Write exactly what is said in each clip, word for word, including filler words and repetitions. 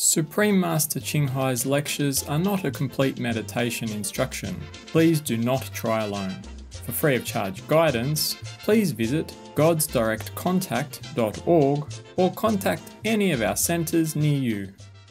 Supreme Master Ching Hai's lectures are not a complete meditation instruction. Please do not try alone. For free of charge guidance, please visit gods direct contact dot org or contact any of our centres near you.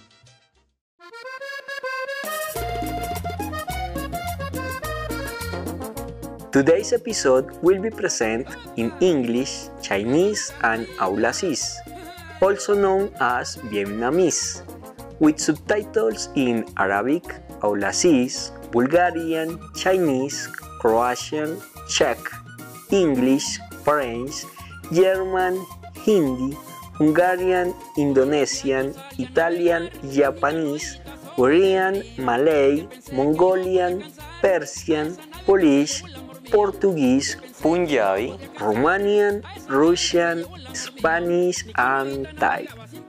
Today's episode will be presented in English, Chinese and Aulacis, also known as Vietnamese, with subtitles in Arabic, Aulacis, Bulgarian, Chinese, Croatian, Czech, English, French, German, Hindi, Hungarian, Indonesian, Italian, Japanese, Korean, Malay, Mongolian, Persian, Polish, Portuguese, Punjabi, Romanian, Russian, Spanish, and Thai.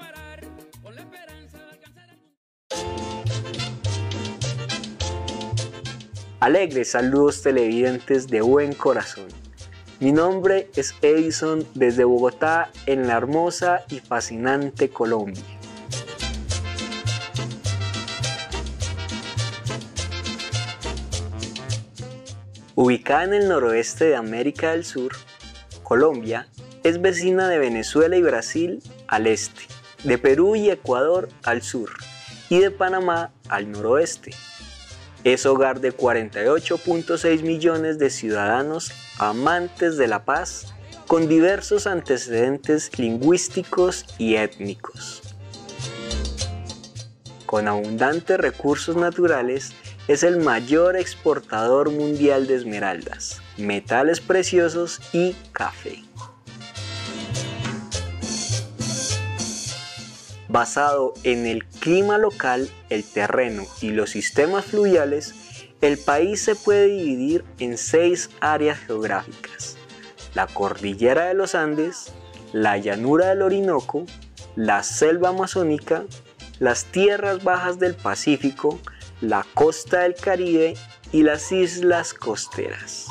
Alegres saludos televidentes de buen corazón. Mi nombre es Edison desde Bogotá, en la hermosa y fascinante Colombia. Ubicada en el noroeste de América del Sur, Colombia es vecina de Venezuela y Brasil al este, de Perú y Ecuador al sur y de Panamá al noroeste. Es hogar de cuarenta y ocho punto seis millones de ciudadanos amantes de la paz, con diversos antecedentes lingüísticos y étnicos. Con abundantes recursos naturales, es el mayor exportador mundial de esmeraldas, metales preciosos y café. Basado en el clima local, el terreno y los sistemas fluviales, el país se puede dividir en seis áreas geográficas: la cordillera de los Andes, la llanura del Orinoco, la selva amazónica, las tierras bajas del Pacífico, la costa del Caribe y las islas costeras.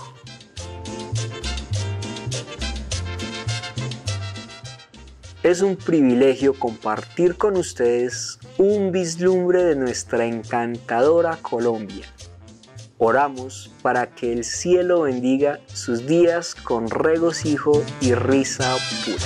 Es un privilegio compartir con ustedes un vislumbre de nuestra encantadora Colombia. Oramos para que el cielo bendiga sus días con regocijo y risa pura.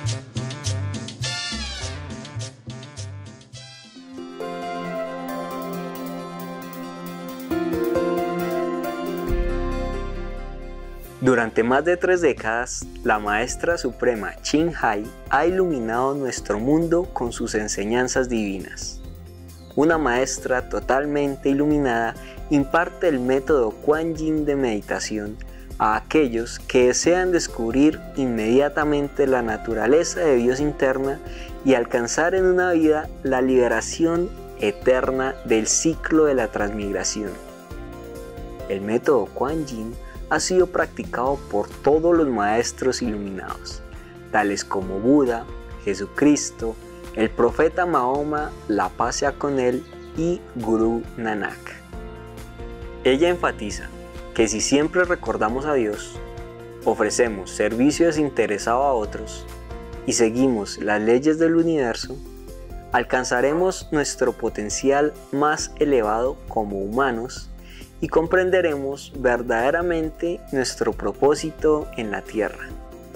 Durante más de tres décadas, la Maestra Suprema Ching Hai ha iluminado nuestro mundo con sus enseñanzas divinas. Una maestra totalmente iluminada imparte el método Kuan Yin de meditación a aquellos que desean descubrir inmediatamente la naturaleza de Dios interna y alcanzar en una vida la liberación eterna del ciclo de la transmigración. El método Kuan Yin ha sido practicado por todos los maestros iluminados, tales como Buda, Jesucristo, el profeta Mahoma, la paz sea con él, y Gurú Nanak. Ella enfatiza que si siempre recordamos a Dios, ofrecemos servicio desinteresado a otros y seguimos las leyes del universo, alcanzaremos nuestro potencial más elevado como humanos y comprenderemos verdaderamente nuestro propósito en la Tierra.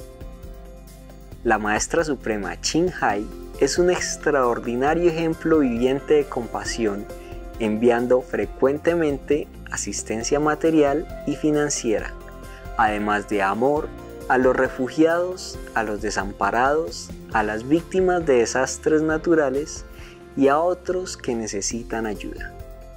La Maestra Suprema Ching Hai es un extraordinario ejemplo viviente de compasión, enviando frecuentemente asistencia material y financiera, además de amor a los refugiados, a los desamparados, a las víctimas de desastres naturales y a otros que necesitan ayuda.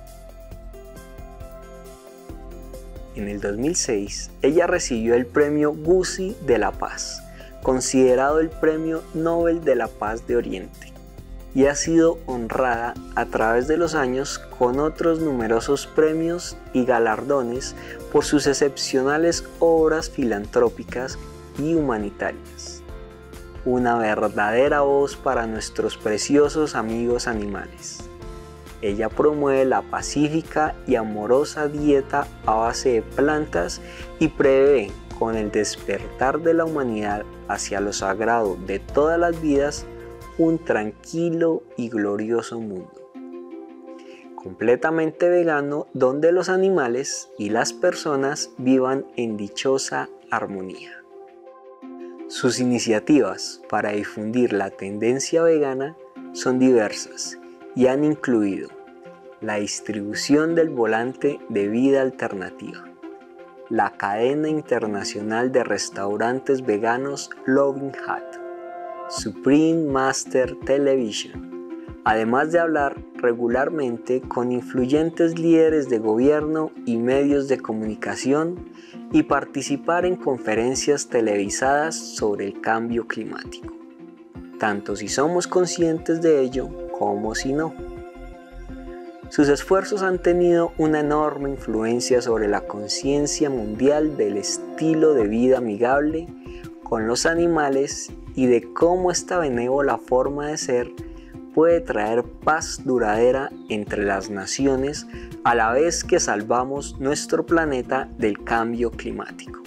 En el dos mil seis, ella recibió el Premio Gusi de la Paz, considerado el Premio Nobel de la Paz de Oriente, y ha sido honrada a través de los años con otros numerosos premios y galardones por sus excepcionales obras filantrópicas y humanitarias. Una verdadera voz para nuestros preciosos amigos animales. Ella promueve la pacífica y amorosa dieta a base de plantas y prevé, con el despertar de la humanidad hacia lo sagrado de todas las vidas, un tranquilo y glorioso mundo, completamente vegano, donde los animales y las personas vivan en dichosa armonía. Sus iniciativas para difundir la tendencia vegana son diversas y han incluido la distribución del volante de vida alternativa, la cadena internacional de restaurantes veganos Loving Hut, Supreme Master Television, además de hablar regularmente con influyentes líderes de gobierno y medios de comunicación y participar en conferencias televisadas sobre el cambio climático, tanto si somos conscientes de ello como si no. Sus esfuerzos han tenido una enorme influencia sobre la conciencia mundial del estilo de vida amigable con los animales y de cómo esta benévola forma de ser puede traer paz duradera entre las naciones a la vez que salvamos nuestro planeta del cambio climático.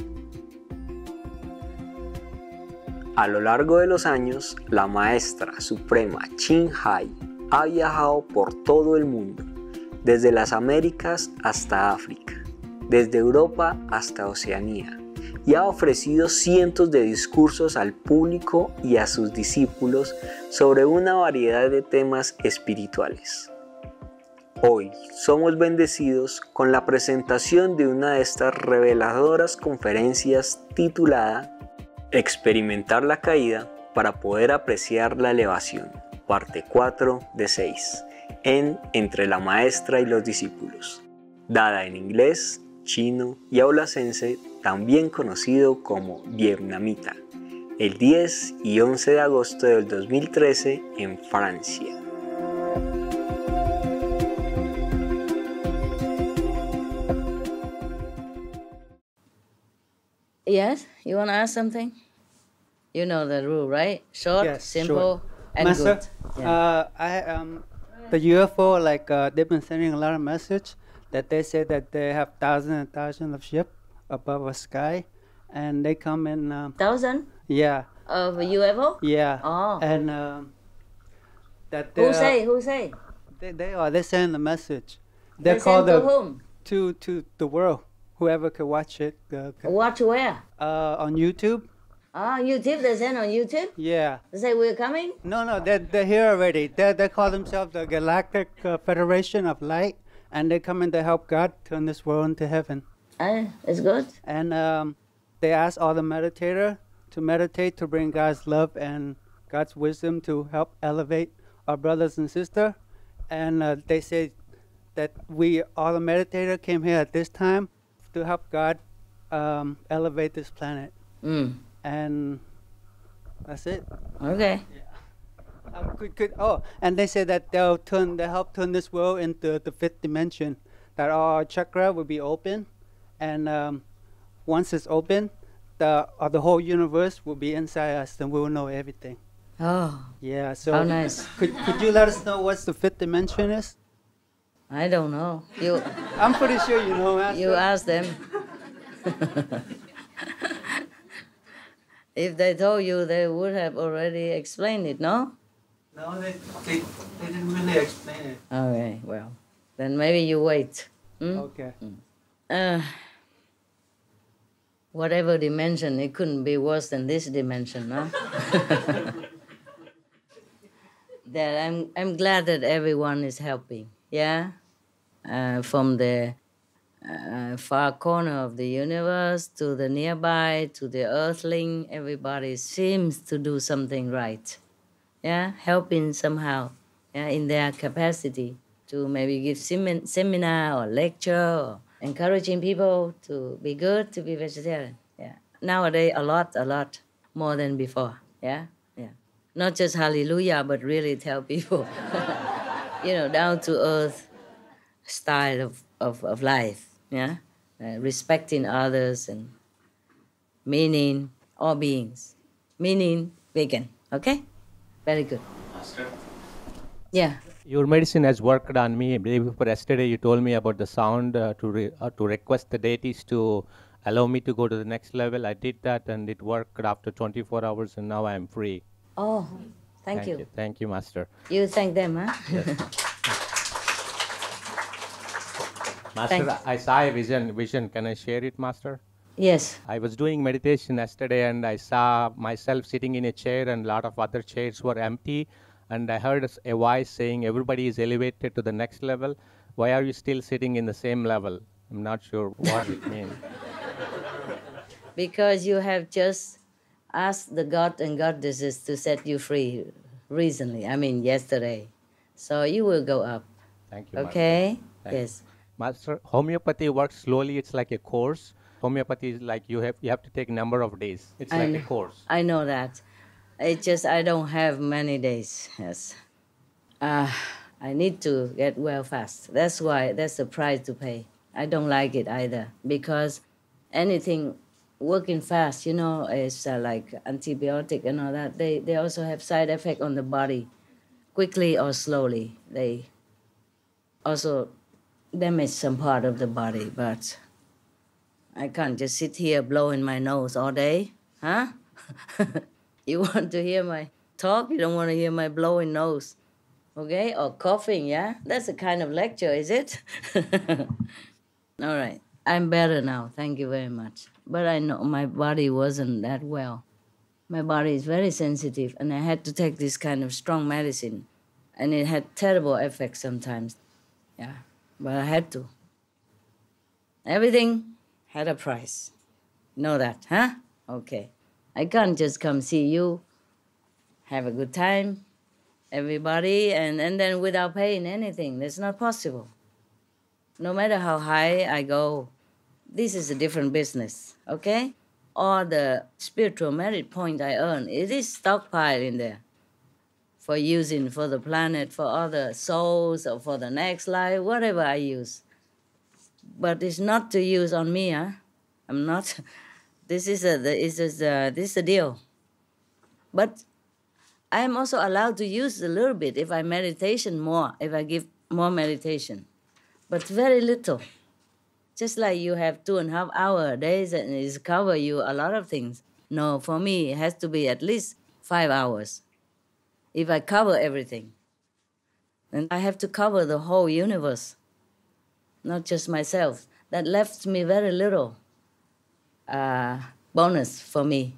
A lo largo de los años, la Maestra Suprema Ching Hai ha viajado por todo el mundo, desde las Américas hasta África, desde Europa hasta Oceanía, y ha ofrecido cientos de discursos al público y a sus discípulos sobre una variedad de temas espirituales. Hoy somos bendecidos con la presentación de una de estas reveladoras conferencias titulada Experimentar la caída para poder apreciar la elevación, parte cuatro de seis, en Entre la Maestra y los Discípulos, dada en inglés, chino y aulacense, también conocido como vietnamita, el diez y once de agosto del dos mil trece en Francia. Yes, you want to ask something? You know the rule, right? Short, Yes, simple, sure. and Master, good. Yeah. uh, I um, the U F O, like uh, they've been sending a lot of message that they say that they have thousands and thousands of ships above a sky, and they come in. Um, Thousand yeah, of U F O? yeah. Oh. And um, that Who they say? Who say? they they are they send the message. They're They called send to the whom? to to the world. Whoever could watch it uh, could- Watch where? uh, on YouTube. Ah, YouTube. They send on YouTube. Yeah. They say we're coming. No, no, they're, they're here already. They they call themselves the Galactic uh, Federation of Light, and they come in to help God turn this world into heaven. Ah, it's good. And um, they ask all the meditator to meditate to bring God's love and God's wisdom to help elevate our brothers and sisters. And uh, they say that we, all the meditator, came here at this time to help God um, elevate this planet. Mm. And that's it. Okay. Uh, could, could, oh, and they say that they'll turn, they help turn this world into the fifth dimension. That our chakra will be open, and um, once it's open, the uh, the whole universe will be inside us, and we will know everything. Oh, Yeah. So how nice. Could could you let us know what's the fifth dimension is? I don't know. You I'm pretty sure you know. Master. you ask them. If they told you, they would have already explained it, no? No, they, they they didn't really explain it. Okay, well, then maybe you wait. Hmm? Okay. Uh, whatever dimension, it couldn't be worse than this dimension, no? That I'm I'm glad that everyone is helping, yeah? Uh, from the uh, far corner of the universe to the nearby, to the earthling, everybody seems to do something right, yeah? Helping somehow, yeah, in their capacity to maybe give semin- seminar or lecture or encouraging people to be good, to be vegetarian, yeah. Nowadays, a lot, a lot more than before, yeah? Yeah. Not just hallelujah, but really tell people, you know, down to earth style of, of, of life, yeah? Uh, respecting others and meaning all beings, meaning vegan, okay? Very good. Master, Yeah. your medicine has worked on me. I believe for yesterday you told me about the sound uh, to re- uh, to request the deities to allow me to go to the next level. I did that and it worked after twenty-four hours, and now I am free. Oh, Thank, Thank you. you. Thank you, Master. You thank them, huh? Master, Thank- I saw a vision. Vision. Can I share it, Master? Yes. I was doing meditation yesterday and I saw myself sitting in a chair and a lot of other chairs were empty. And I heard a s- a voice saying, everybody is elevated to the next level. Why are you still sitting in the same level? I'm not sure what it means. Because you have just asked the God and goddesses to set you free recently, I mean yesterday. So you will go up. Thank you, Master. Okay? Thank you. Yes. Master, homeopathy works slowly. It's like a course. Homeopathy is like you have you have to take number of days. It's I like know, a course. I know that. It's just I don't have many days. Yes. Uh, I need to get well fast. That's why that's the price to pay. I don't like it either because anything working fast, you know, is uh, like antibiotic and all that. They they also have side effect on the body, quickly or slowly. They also damage some part of the body, but I can't just sit here blowing my nose all day, huh? You want to hear my talk? You don't want to hear my blowing nose, okay? Or coughing, yeah? That's a kind of lecture, is it? All right. I'm better now. Thank you very much. But I know my body wasn't that well. My body is very sensitive, and I had to take this kind of strong medicine, and it had terrible effects sometimes. Yeah, but I had to. Everything had a price. Know that, huh? Okay. I can't just come see you, have a good time, everybody, and, and then without paying anything. That's not possible. No matter how high I go, this is a different business, okay? All the spiritual merit point I earn, it is stockpiled in there for using for the planet, for other souls, or for the next life, whatever I use. But it's not to use on me, huh? I'm not. This is a, this is a, this is a deal. But I am also allowed to use a little bit if I meditation more, if I give more meditation, but very little. Just like you have two and a half hour days and it's cover you a lot of things. No, for me, it has to be at least five hours. If I cover everything, then I have to cover the whole universe, not just myself. That left me very little uh, bonus for me.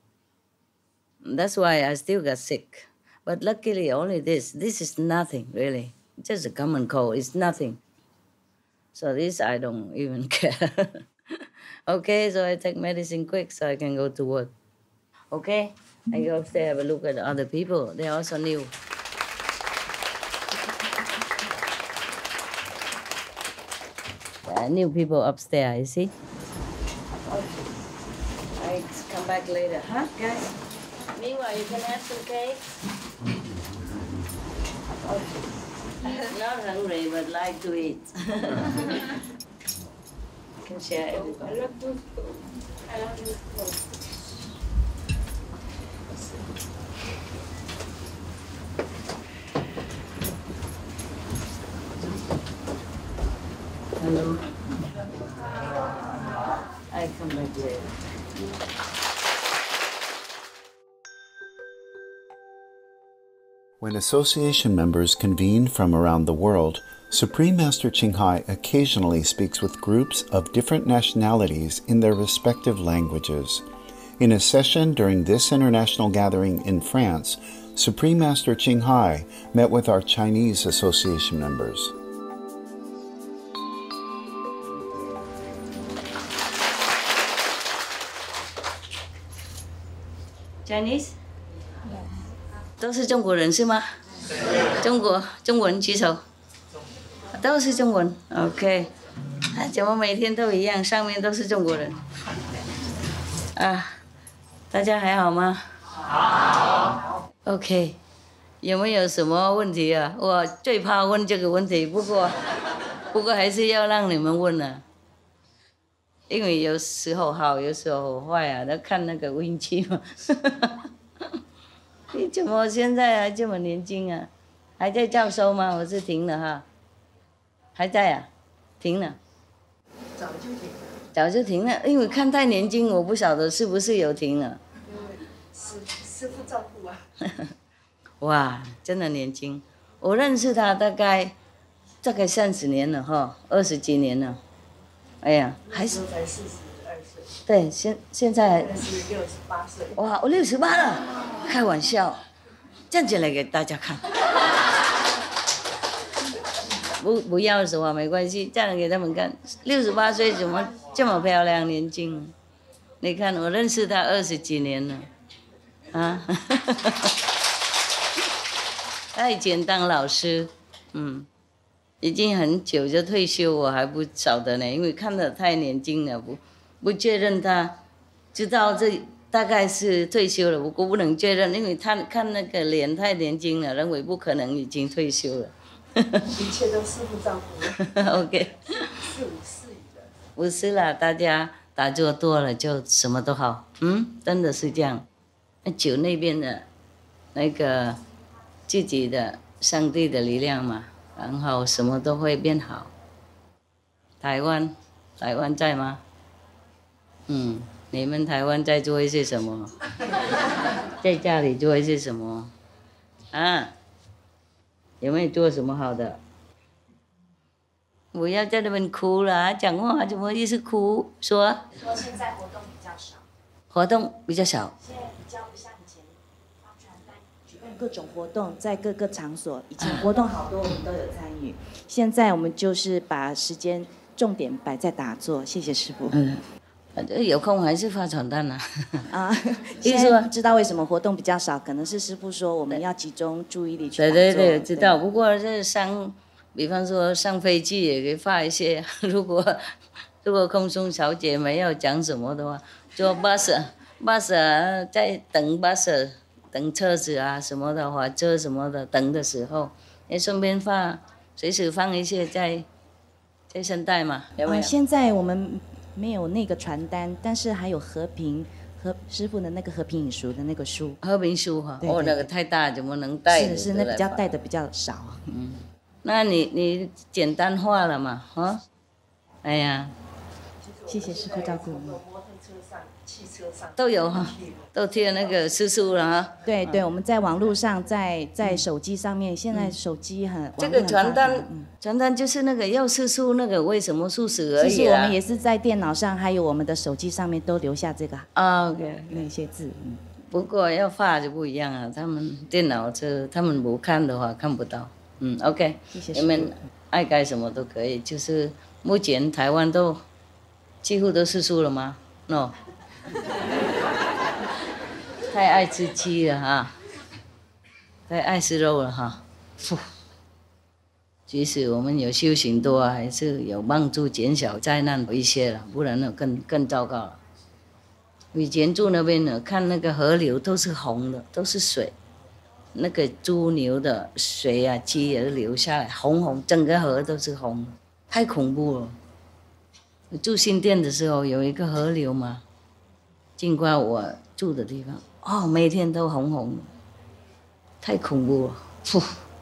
That's why I still got sick. But luckily, only this. This is nothing, really. Just a common cold. It's nothing. So this, I don't even care. Okay, so I take medicine quick so I can go to work. Okay? I go upstairs, have a look at the other people. They're also new. Uh, new people upstairs, you see? Okay. I come back later, huh, guys? Meanwhile, you can have some cake. Okay. Not hungry, but like to eat. Can share everything. I love food. I love food. Hello. I come back later. When association members convene from around the world, Supreme Master Ching Hai occasionally speaks with groups of different nationalities in their respective languages. In a session during this international gathering in France, Supreme Master Ching Hai met with our Chinese association members. Chinese? 都是中国人是吗？中国中文举手，都是中文。OK， 啊，怎么每天都一样？上面都是中国人。啊，大家还好吗？好。OK， 有没有什么问题啊？我最怕问这个问题，不过不过还是要让你们问啊，因为有时候好，有时候坏啊，要看那个运气嘛。你怎么现在还这么年轻啊？还在教授吗？我是停了哈。还在啊？停了。早就停了。早就停了，因为看太年轻，我不晓得是不是有停了。 师师傅照顾啊。 哇，真的年轻。我认识他大概大概三十年了哈，二十几年了。哎呀，还是才四十二岁。 对，现现在是六十八岁。 哇，我六十八了，开玩笑，站起来给大家看。不不要的话没关系，站着给他们看。六十八岁怎么这么漂亮年轻？你看我认识他二十几年了，啊，他以前当老师，嗯，已经很久就退休，我还不晓得呢，因为看得太年轻了，不不确认他，知道这大概是退休了，不过不能确认，因为他看那个脸太年轻了，认为不可能已经退休了。 一切都师父照顾。 OK。 四五四语的。 不是啦，大家打坐多了就什么都好，嗯，真的是这样。那酒那边的，那个自己的上帝的力量嘛，然后什么都会变好。台湾，台湾在吗？嗯，你们台湾在做一些什么？在家里做一些什么？啊？有没有做什么好的？不要在那边哭了，讲话怎么一直哭？说。 说现在活动比较少。 活动比较少。 现在比较不像以前发传单、举办各种活动，在各个场所。以前活动好多，我们都有参与。现在我们就是把时间重点摆在打坐。谢谢师父。 嗯。有空还是发传单啊？ 啊，现在知道为什么活动比较少，可能是师父说我们要集中注意力去打坐。 对对对，知道。不过这上，比方说上飞机也可以发一些。如果如果空中小姐没有讲什么的话，坐巴士巴士在等巴士等车子啊什么的火车什么的等的时候，也顺便发，随时放一些在在声带嘛，有没有？ 呃、现在我们。没有那个传单，但是还有和平和师父的那个和平引书的那个书。 和平书哈，哦，那个太大，怎么能带？ 是是，那比较带的比较少。 嗯，那你你简单化了嘛，哈？哎呀， 谢谢师父照顾。 汽车上都有哈，都贴那个师书了哈。 对对，我们在网络上，在在手机上面，现在手机很这个传单，传单就是那个要师书那个为什么素食而已啊。 其实我们也是在电脑上，还有我们的手机上面都留下这个啊 ，OK， 那些字。嗯。 不过要发就不一样啊，他们电脑这他们不看的话看不到。嗯 ，OK， 谢谢。 你们爱改什么都可以，就是目前台湾都几乎都师书了吗 ？No。太爱吃鸡了哈，太爱吃肉了哈。即使我们有修行多，还是有帮助减小灾难一些了，不然呢更更糟糕了。以前住那边呢，看那个河流都是红的，都是水，那个猪牛的水啊、鸡也流下来，红红，整个河都是红的，太恐怖了。住新店的时候有一个河流嘛。经过我住的地方，哦，每天都红红的，太恐怖了，噗！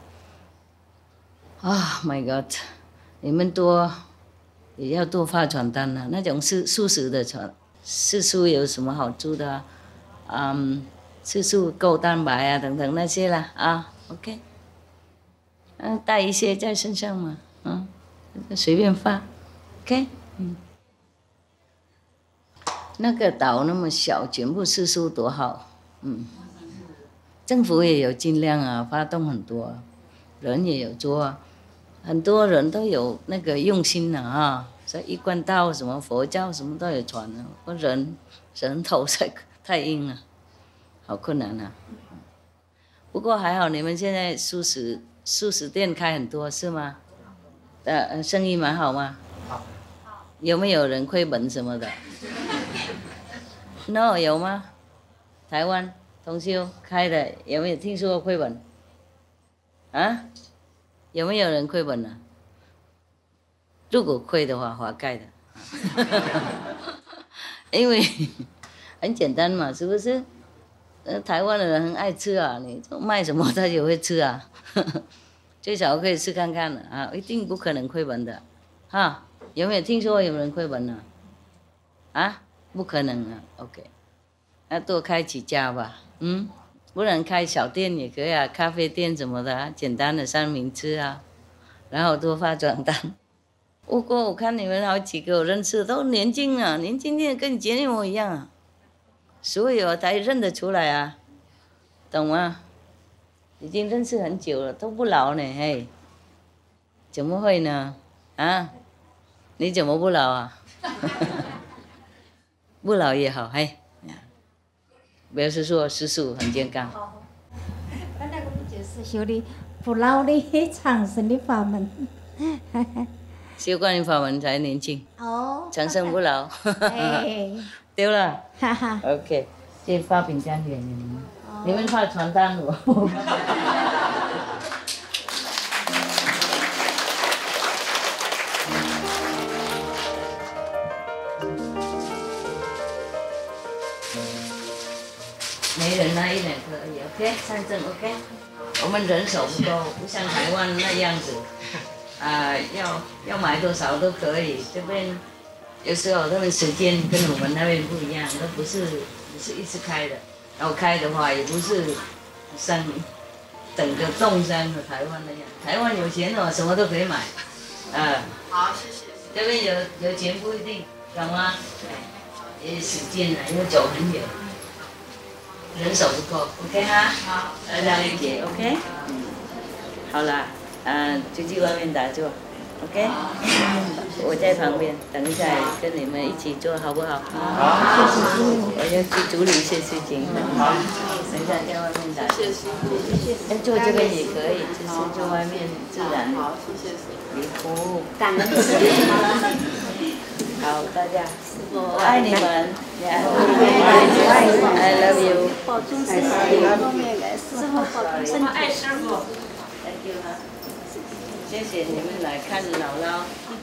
啊 ，My God！ 你们多也要多发传单啊，那种是素食的传，吃素有什么好处的啊？嗯，吃素够蛋白啊，等等那些啦啊 ，OK， 嗯、啊，带一些在身上嘛，嗯、啊，随便发 ，OK， 嗯。那个岛那么小，全部是素多好，嗯，政府也有尽量啊，发动很多，人也有做啊，很多人都有那个用心的啊，所以一贯道什么佛教什么都有传的，我人人头太太硬了，好困难啊。不过还好，你们现在素食素食店开很多是吗？呃，生意蛮好吗？有没有人亏本什么的？ No 有吗？台湾同修开的有没有听说过亏本？啊？有没有人亏本呢？如果亏的话，活该的。因为很简单嘛，是不是？呃，台湾的人很爱吃啊，你卖什么他也会吃啊。最少可以试看看的啊，一定不可能亏本的，哈？有没有听说有人亏本呢？啊？不可能啊 ，OK， 那多开几家吧，嗯， 不然开小店也可以啊，咖啡店什么的、啊，简单的三明治啊，然后做化妆单。不过我看你们好几个我认识都年轻啊，年轻点跟你姐一模一样啊，所以我才认得出来啊，懂吗？已经认识很久了，都不老呢，嘿，怎么会呢？啊，你怎么不老啊？不老也好，嘿。表示说叔叔很健康。 刚才我们就是修的不老的长生的法门。 修观音法门才年轻。 哦。 长生不老。 哎。 丢了。哈哈。OK， 这发饼干给你们，哦、你们发传单我。没人那一点可以 ，OK， 上证 OK。我们人手不够，不像台湾那样子，啊、呃，要要买多少都可以。这边有时候他们时间跟我们那边不一样，都不是不是一直开的。然后开的话也不是像整个动山的台湾那样。台湾有钱哦，什么都可以买，啊、呃。 好，谢谢。 这边有有钱不一定，懂吗？也时间呢，因为走很远。人手不够 ，OK 哈，好，大家理解 ，OK， 好啦，嗯、呃，就去外面打坐 ，OK， 我在旁边，等一下跟你们一起做好不好？好，我要去处理一些事情，好，等一下在外面打坐，谢谢师父，谢谢，做这个也可以，就是在外面自然，好，谢谢师父，离谱，感恩师父。好，大家，我爱你们 ，I love you， 保重身体，后面来师傅保重身体， 爱师傅 ，Thank you 哈，谢谢你们来看姥姥，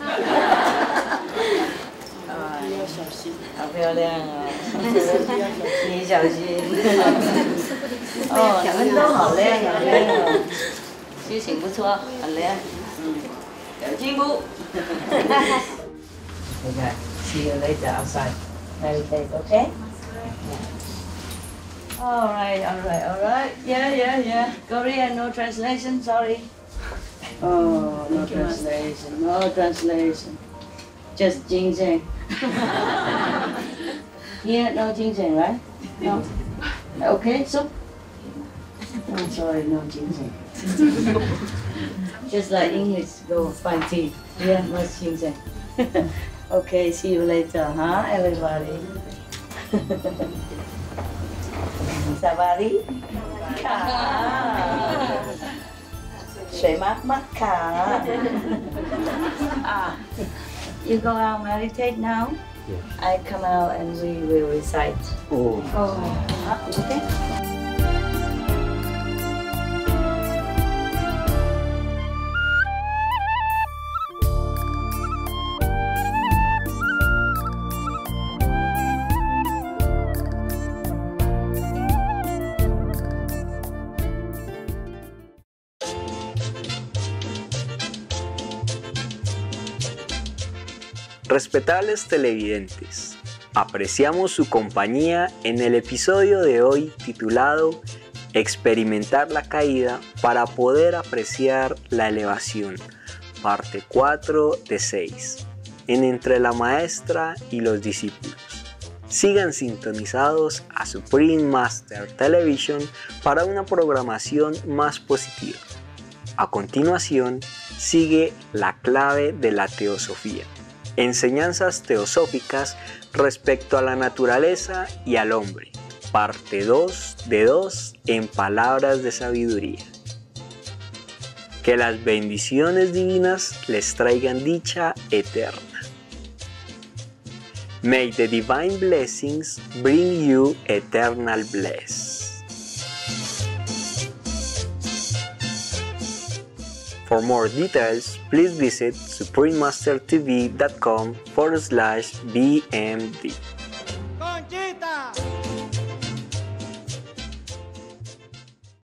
啊，要小心，好漂亮啊，你小心，哦，你们都好亮好亮哦，心情不错，很亮，嗯，有进步。Okay, see you later outside. Meditate, okay? Yeah. All right, all right, all right. Yeah, yeah, yeah. Korean, no translation, sorry. Oh, no translation, no translation. Just ginseng. Here, no ginseng, right? No. Okay, soup? I'm sorry, no ginseng. Just like English, go find tea. Yeah, no ginseng. Okay, see you later, huh, everybody? Sabari?水mát mắt cả. Ah, you go out meditate now? Yeah. I come out and we will recite. Oh. Oh, okay? Respetables televidentes, apreciamos su compañía en el episodio de hoy titulado Experimentar la caída para poder apreciar la elevación, parte cuatro de seis, en Entre la Maestra y los Discípulos. Sigan sintonizados a Supreme Master Television para una programación más positiva. A continuación, sigue la clave de la teosofía. Enseñanzas teosóficas respecto a la naturaleza y al hombre. Parte dos de dos en palabras de sabiduría. Que las bendiciones divinas les traigan dicha eterna. May the divine blessings bring you eternal bliss. For more details, please visit supreme master t v dot com forward slash B M D.